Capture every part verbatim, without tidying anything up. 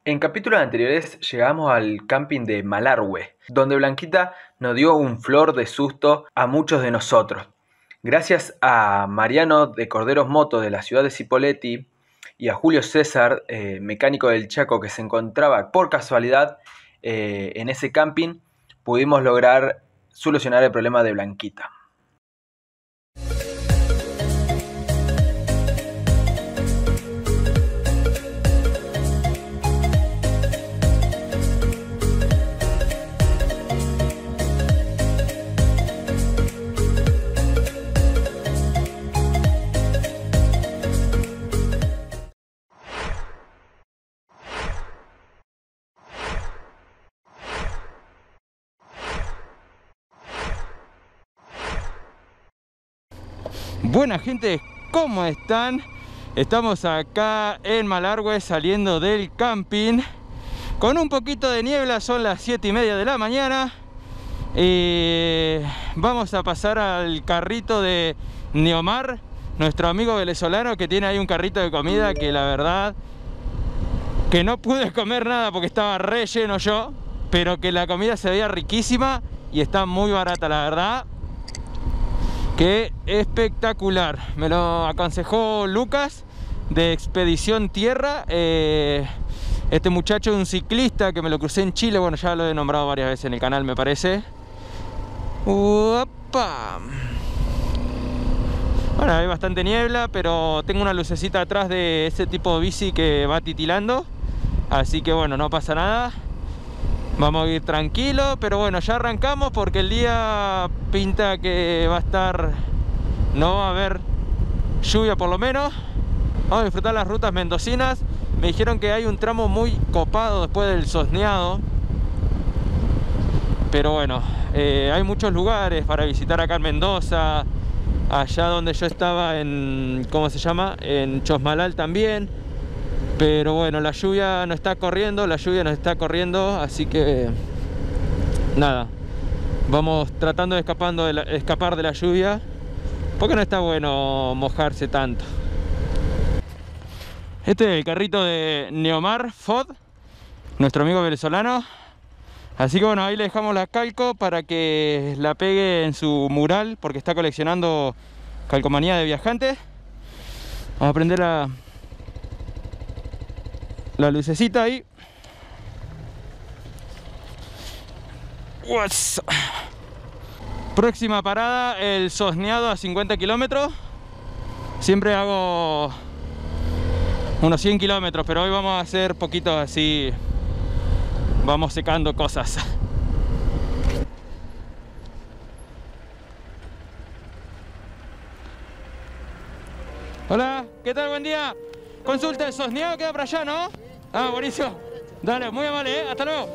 En capítulos anteriores llegamos al camping de Malargüe, donde Blanquita nos dio un flor de susto a muchos de nosotros. Gracias a Mariano de Corderos Moto de la ciudad de Cipolletti y a Julio César, eh, mecánico del Chaco, que se encontraba por casualidad eh, en ese camping, pudimos lograr solucionar el problema de Blanquita. Buena gente, ¿cómo están? Estamos acá en Malargüe saliendo del camping con un poquito de niebla, son las siete y media de la mañana y vamos a pasar al carrito de Neomar, nuestro amigo venezolano que tiene ahí un carrito de comida que la verdad que no pude comer nada porque estaba re lleno yo, pero que la comida se veía riquísima y está muy barata, la verdad. ¡Qué espectacular! Me lo aconsejó Lucas de Expedición Tierra. Eh, este muchacho es un ciclista que me lo crucé en Chile. Bueno, ya lo he nombrado varias veces en el canal, me parece. ¡Opa! Bueno, hay bastante niebla, pero tengo una lucecita atrás de ese tipo de bici que va titilando. Así que bueno, no pasa nada. Vamos a ir tranquilo, pero bueno, ya arrancamos porque el día pinta que va a estar, no va a haber lluvia por lo menos. Vamos a disfrutar las rutas mendocinas. Me dijeron que hay un tramo muy copado después del Sosneado. Pero bueno, eh, hay muchos lugares para visitar acá en Mendoza. Allá donde yo estaba en, ¿cómo se llama? En Chosmalal también. Pero bueno, la lluvia no está corriendo, la lluvia nos está corriendo, así que nada, vamos tratando de, escapando de la, escapar de la lluvia, porque no está bueno mojarse tanto. Este es el carrito de Neomar Fod, nuestro amigo venezolano. Así que bueno, ahí le dejamos la calco para que la pegue en su mural, porque está coleccionando calcomanía de viajantes. Vamos a prender la... la lucecita ahí. Próxima parada, el Sosneado a cincuenta kilómetros. Siempre hago unos cien kilómetros, pero hoy vamos a hacer poquitos así. Vamos secando cosas. Hola, ¿qué tal? Buen día. Consulta, el Sosneado queda para allá, ¿no? Ah, buenísimo. Dale, muy amable, ¿eh? Hasta luego.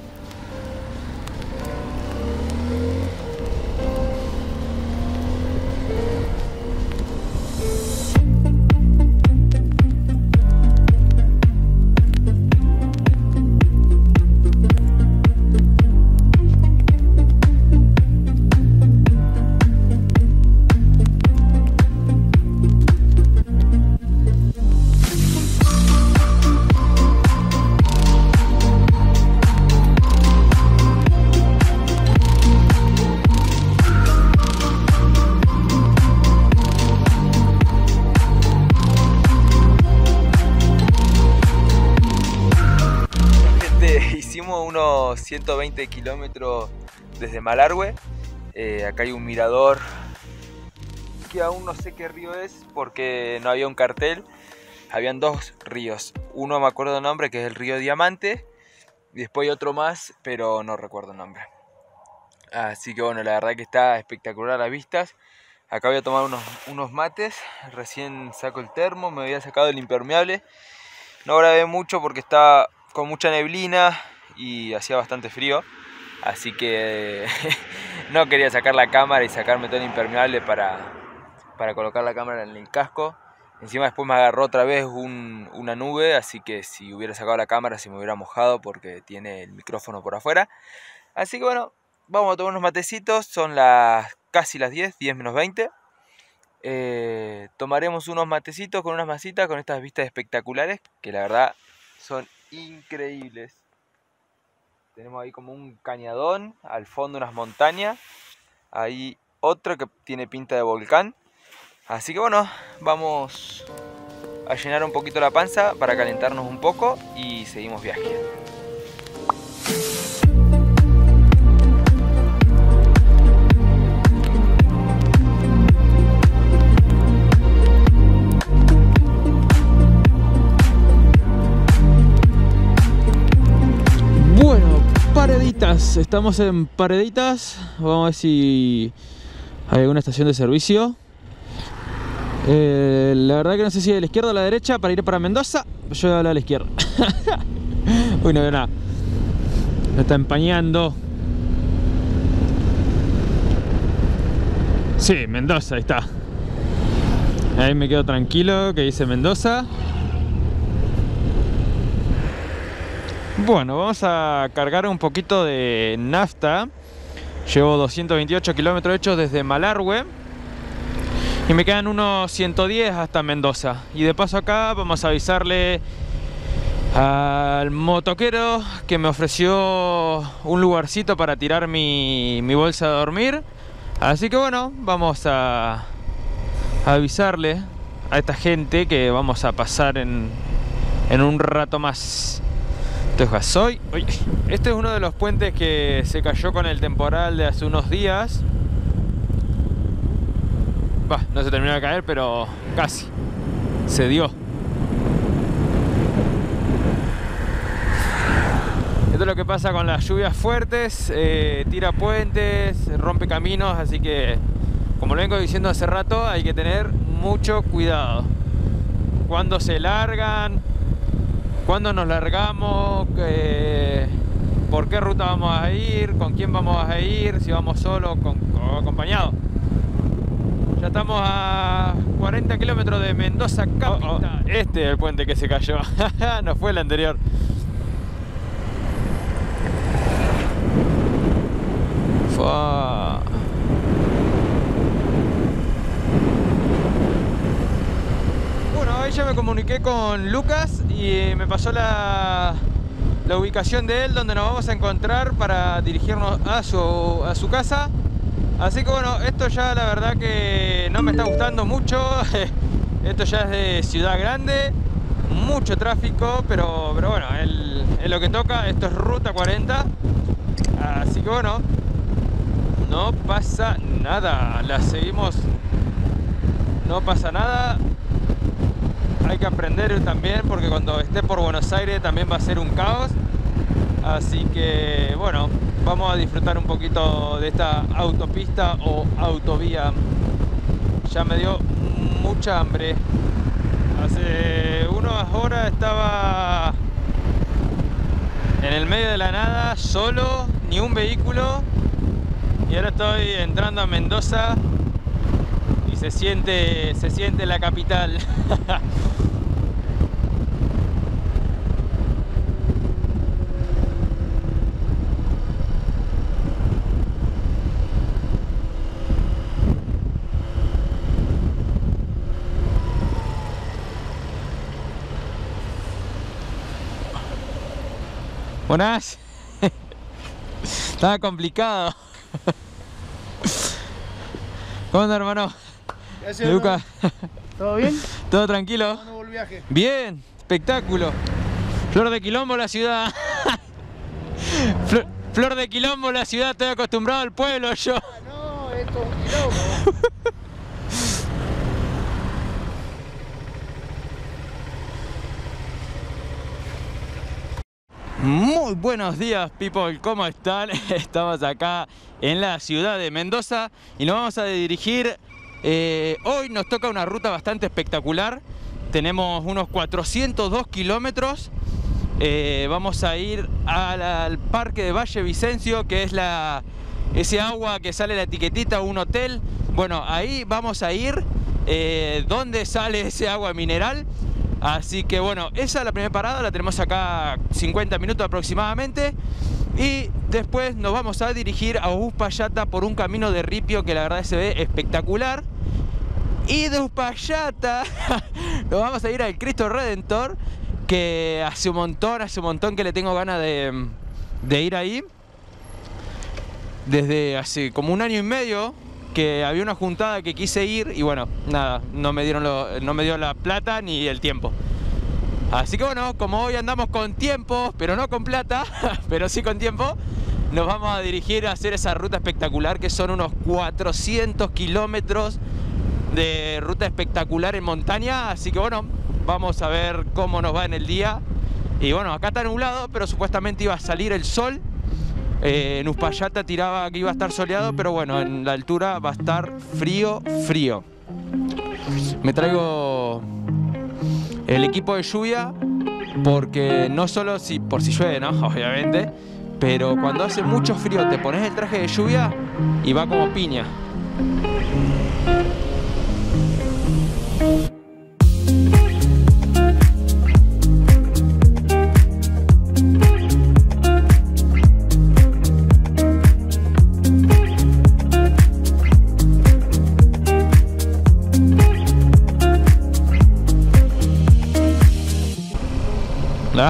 Hicimos unos ciento veinte kilómetros desde Malargüe. Eh, acá hay un mirador que aún no sé qué río es porque no había un cartel. Habían dos ríos. Uno me acuerdo el nombre, que es el río Diamante. Y después hay otro más, pero no recuerdo el nombre. Así que bueno, la verdad que está espectacular las vistas. Acá voy a tomar unos, unos mates. Recién saco el termo, me había sacado el impermeable. No grabé mucho porque estaba con mucha neblina y hacía bastante frío. Así que no quería sacar la cámara y sacarme todo el impermeable para, para colocar la cámara en el casco. Encima después me agarró otra vez un, una nube, así que si hubiera sacado la cámara se me hubiera mojado porque tiene el micrófono por afuera. Así que bueno, vamos a tomar unos matecitos, son las casi las diez, diez menos veinte. Eh, tomaremos unos matecitos con unas masitas, con estas vistas espectaculares, que la verdad son increíbles. Tenemos ahí como un cañadón, al fondo unas montañas, ahí otro que tiene pinta de volcán. Así que bueno, vamos a llenar un poquito la panza para calentarnos un poco y seguimos viaje. Pareditas, estamos en Pareditas. Vamos a ver si hay alguna estación de servicio. eh, La verdad que no sé si de la izquierda o la derecha para ir para Mendoza. Yo voy a hablar a la izquierda. Uy, no veo nada. Me está empañando. Sí, Mendoza, ahí está. Ahí me quedo tranquilo que dice Mendoza. Bueno, vamos a cargar un poquito de nafta. Llevo doscientos veintiocho kilómetros hechos desde Malargüe y me quedan unos ciento diez hasta Mendoza. Y de paso acá vamos a avisarle al motoquero que me ofreció un lugarcito para tirar mi, mi bolsa de dormir. Así que bueno, vamos a, a avisarle a esta gente que vamos a pasar en, en un rato más. Soy. Este es uno de los puentes que se cayó con el temporal de hace unos días. Bah, no se terminó de caer, pero casi se dio. Esto es lo que pasa con las lluvias fuertes, eh, tira puentes, rompe caminos, así que, como lo vengo diciendo hace rato, hay que tener mucho cuidado. Cuando se largan, cuándo nos largamos, eh, por qué ruta vamos a ir, con quién vamos a ir, si vamos solo con, o acompañados. Ya estamos a cuarenta kilómetros de Mendoza capital. Oh, oh. Este es el puente que se cayó, no fue el anterior. Fua. Ahí ya me comuniqué con Lucas y me pasó la, la ubicación de él donde nos vamos a encontrar para dirigirnos a su, a su casa. Así que bueno, esto ya la verdad que no me está gustando mucho. Esto ya es de ciudad grande, mucho tráfico, pero, pero bueno, es lo que toca. Esto es ruta cuarenta. Así que bueno, no pasa nada, la seguimos, no pasa nada. Hay que aprender también porque cuando esté por Buenos Aires también va a ser un caos. Así que bueno, vamos a disfrutar un poquito de esta autopista o autovía. Ya me dio mucha hambre. Hace unas horas estaba en el medio de la nada, solo, ni un vehículo. Y ahora estoy entrando a Mendoza y se siente, se siente la capital. Buenas. Estaba complicado. ¿Cómo andas, hermano? Gracias, Lucas. ¿Todo bien? ¿Todo tranquilo? ¿Cómo el viaje? Bien, espectáculo. Flor de quilombo la ciudad. Flor, flor de quilombo la ciudad, estoy acostumbrado al pueblo yo. Ah, no, esto es un quilombo. Muy buenos días, people, ¿cómo están? Estamos acá en la ciudad de Mendoza y nos vamos a dirigir, eh, hoy nos toca una ruta bastante espectacular. Tenemos unos cuatrocientos dos kilómetros, eh, vamos a ir al, al parque de Valle Vicencio, que es la, ese agua que sale la etiquetita, un hotel. Bueno, ahí vamos a ir, eh, donde sale ese agua mineral. Así que bueno, esa es la primera parada, la tenemos acá cincuenta minutos aproximadamente. Y después nos vamos a dirigir a Uspallata por un camino de ripio que la verdad se ve espectacular. Y de Uspallata nos vamos a ir al Cristo Redentor, que hace un montón, hace un montón que le tengo ganas de, de ir ahí. Desde hace como un año y medio que había una juntada que quise ir y bueno, nada, no me dieron lo, no me dio la plata ni el tiempo. Así que bueno, como hoy andamos con tiempo, pero no con plata, pero sí con tiempo, nos vamos a dirigir a hacer esa ruta espectacular que son unos cuatrocientos kilómetros de ruta espectacular en montaña. Así que bueno, vamos a ver cómo nos va en el día. Y bueno, acá está nublado, pero supuestamente iba a salir el sol. Eh, en Uspallata tiraba que iba a estar soleado, pero bueno, en la altura va a estar frío, frío. Me traigo el equipo de lluvia porque no solo si, por si llueve, ¿no? Obviamente, pero cuando hace mucho frío te pones el traje de lluvia y va como piña. ¿La?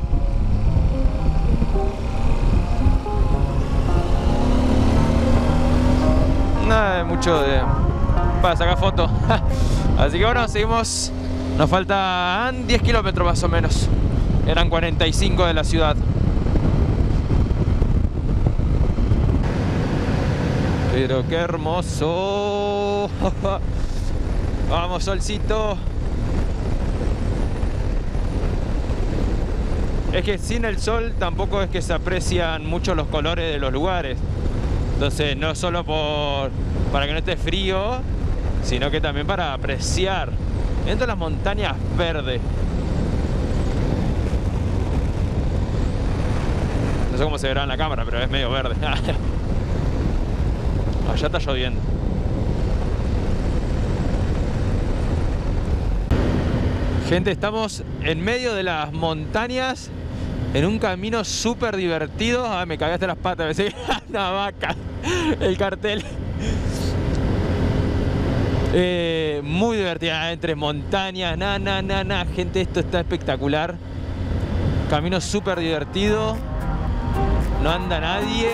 Nada de mucho de para sacar fotos. Así que bueno, seguimos. Nos faltan diez kilómetros más o menos. Eran cuarenta y cinco de la ciudad. Pero qué hermoso. Vamos, solcito. Es que sin el sol tampoco es que se aprecian mucho los colores de los lugares. Entonces no solo por, para que no esté frío, sino que también para apreciar. Dentro de las montañas verdes. No sé cómo se verá en la cámara, pero es medio verde. Allá está lloviendo. Gente, estamos en medio de las montañas, en un camino súper divertido. Ah, me cagaste las patas, me seguí una vaca. El cartel. Eh, muy divertida, entre montañas, na, na, na, na. Gente, esto está espectacular. Camino súper divertido. No anda nadie.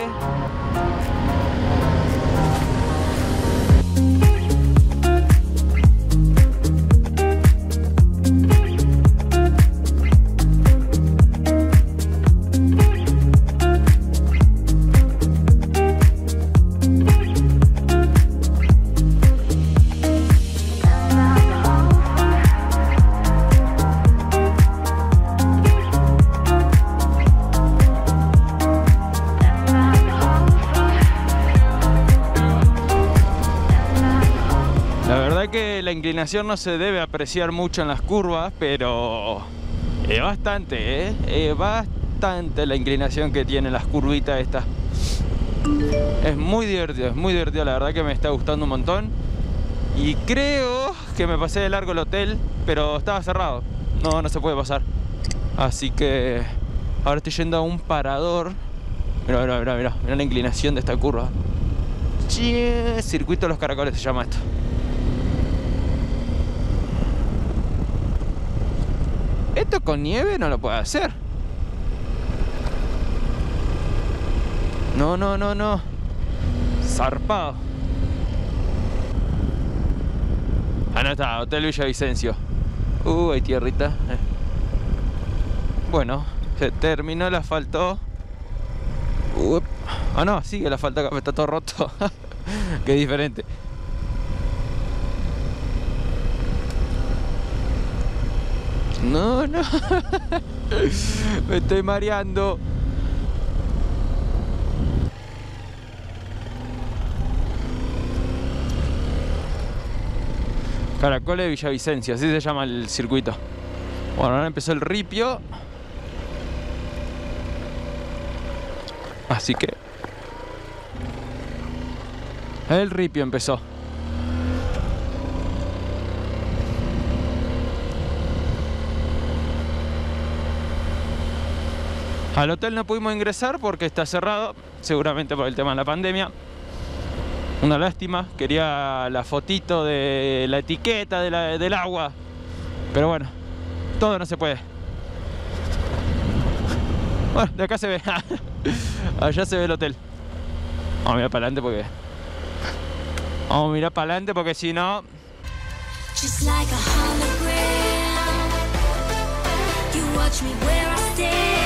La inclinación no se debe apreciar mucho en las curvas, pero es bastante, ¿eh? Es bastante la inclinación que tienen las curvitas estas. Es muy divertido, es muy divertido, la verdad que me está gustando un montón. Y creo que me pasé de largo el hotel, pero estaba cerrado, no, no se puede pasar. Así que ahora estoy yendo a un parador. Mira, mira, mira, mira, mira la inclinación de esta curva. Circuito de los Caracoles se llama esto. Esto con nieve no lo puedo hacer. No, no, no, no. Zarpado. Ah, no está, Hotel Villavicencio. Uh, hay tierrita. Eh. Bueno, se terminó el asfalto. Uh, ah, no, sigue el asfalto acá, está todo roto. Qué diferente. No, no. Me estoy mareando. Caracoles de Villavicencio, así se llama el circuito. Bueno, ahora empezó el ripio. Así que el ripio empezó. Al hotel no pudimos ingresar porque está cerrado, seguramente por el tema de la pandemia. Una lástima, quería la fotito de la etiqueta de la, del agua. Pero bueno, todo no se puede. Bueno, de acá se ve. Allá se ve el hotel. Vamos a mirar para adelante porque... Vamos a mirar para adelante porque si no... Just like a hologram, you watch me where I stand.